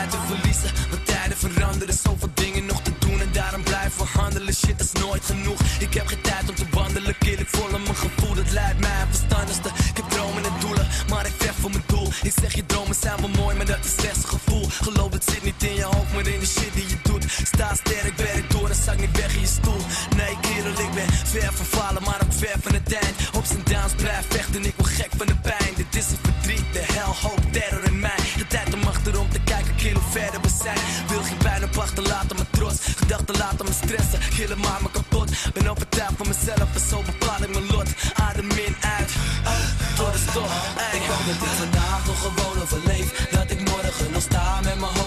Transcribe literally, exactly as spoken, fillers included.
tijd te verliezen. Want tijden veranderen, zoveel dingen nog te doen. En daarom blijven we handelen, shit is nooit genoeg. Ik heb geen tijd om te wandelen, kill ik vol aan mijn gevoel. Dat leidt mij aan verstandigste. Ik heb dromen en doelen, maar ik vecht voor mijn doel. Ik zeg je dromen zijn wel mooi, maar dat is slechts een gevoel. Geloof het zit niet in je hoofd, maar in de shit die je doet. Sta sterk, werk door en zak niet weg in je stoel. Nee kerel, ik ben ver van falen, maar ook ver van het eind. Op zijn downs blijf vechten, ik word gek van de pijn. Dit is een verdriet, de hel, hoop, terror in mij. De tijd om achterom te kijken, kill hoe verder we zijn. Wil geen pijn op achterlaten, maar trots. Gedachten laten me stressen, killen maar me kapot. Ben overtuigd van mezelf en zo bepaal ik mijn lot. Adem in, uit, tot de stop. Ik hoop dat ik vandaag nog gewoon overleef. Dat ik morgen nog sta met mijn hoofd